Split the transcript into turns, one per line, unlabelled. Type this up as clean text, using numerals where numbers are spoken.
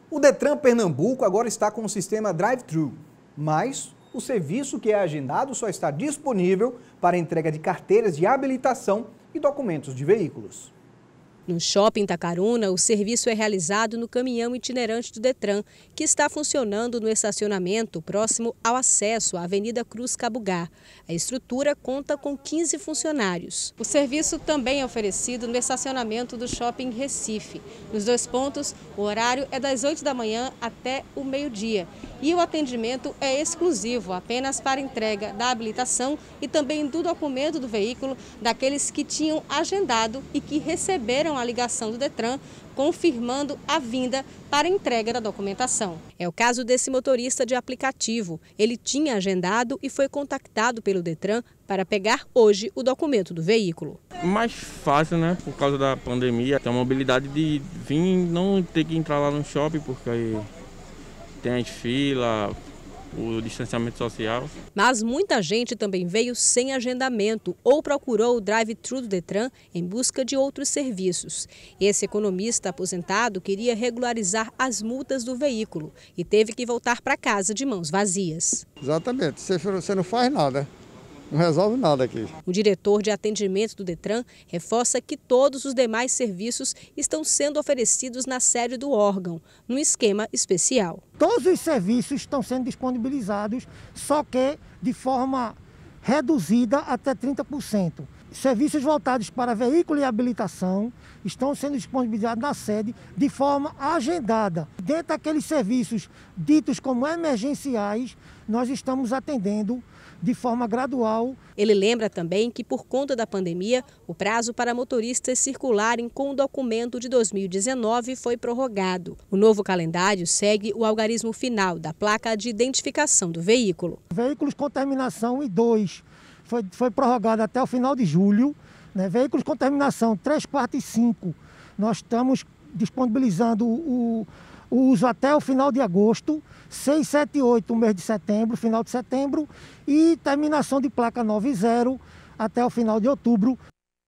O Detran Pernambuco agora está com o sistema Drive-Thru, mas o serviço que é agendado só está disponível para entrega de carteiras de habilitação e documentos de veículos.
No Shopping Itacaruna, o serviço é realizado no caminhão itinerante do Detran, que está funcionando no estacionamento próximo ao acesso à Avenida Cruz Cabugá. A estrutura conta com 15 funcionários. O serviço também é oferecido no estacionamento do Shopping Recife. Nos dois pontos, o horário é das 8 da manhã até o meio-dia. E o atendimento é exclusivo, apenas para entrega da habilitação e também do documento do veículo daqueles que tinham agendado e que receberam a ligação do Detran, confirmando a vinda para entrega da documentação. É o caso desse motorista de aplicativo. Ele tinha agendado e foi contactado pelo Detran para pegar hoje o documento do veículo.
Mais fácil, né? Por causa da pandemia, tem a mobilidade de vir, não ter que entrar lá no shopping, porque aí tem as filas, o distanciamento social.
Mas muita gente também veio sem agendamento ou procurou o drive-thru do Detran em busca de outros serviços. Esse economista aposentado queria regularizar as multas do veículo e teve que voltar para casa de mãos vazias.
Exatamente, você não faz nada. Não resolve nada aqui.
O diretor de atendimento do Detran reforça que todos os demais serviços estão sendo oferecidos na sede do órgão, num esquema especial.
Todos os serviços estão sendo disponibilizados, só que de forma reduzida até 30%. Serviços voltados para veículo e habilitação estão sendo disponibilizados na sede de forma agendada. Dentro daqueles serviços ditos como emergenciais, nós estamos atendendo de forma gradual.
Ele lembra também que, por conta da pandemia, o prazo para motoristas circularem com o documento de 2019 foi prorrogado. O novo calendário segue o algarismo final da placa de identificação do veículo.
Veículos com terminação I2 foi prorrogado até o final de julho. Veículos com terminação 3, 4 e 5, nós estamos disponibilizando o uso até o final de agosto, 6, 7 e 8 o mês de setembro, final de setembro, e terminação de placa 9 e 0 até o final de outubro.